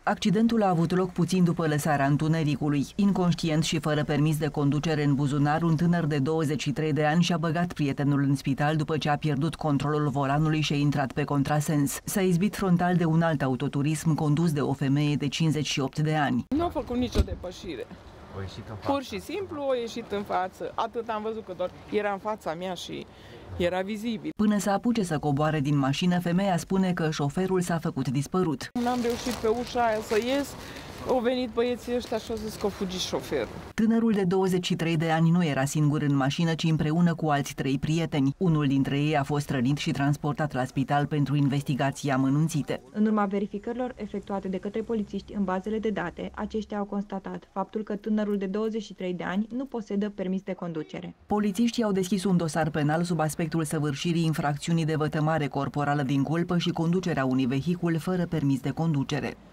Accidentul a avut loc puțin după lăsarea întunericului. Inconștient și fără permis de conducere în buzunar, un tânăr de 23 de ani și-a băgat prietenul în spital după ce a pierdut controlul volanului și a intrat pe contrasens. S-a izbit frontal de un alt autoturism condus de o femeie de 58 de ani. Nu a făcut nicio depășire. O ieșit în față. Pur și simplu a ieșit în față. Atât am văzut că doar era în fața mea și era vizibil. Până să apuce să coboare din mașină, femeia spune că șoferul s-a făcut dispărut. N-am reușit pe ușa aia să ies. Au venit băieții ăștia și au zis că a fugit șoferul. Tânărul de 23 de ani nu era singur în mașină, ci împreună cu alți 3 prieteni. Unul dintre ei a fost rănit și transportat la spital pentru investigații amănunțite. În urma verificărilor efectuate de către polițiști în bazele de date, aceștia au constatat faptul că tânărul de 23 de ani nu posedă permis de conducere. Polițiștii au deschis un dosar penal sub aspectul săvârșirii infracțiunii de vătămare corporală din culpă și conducerea unui vehicul fără permis de conducere.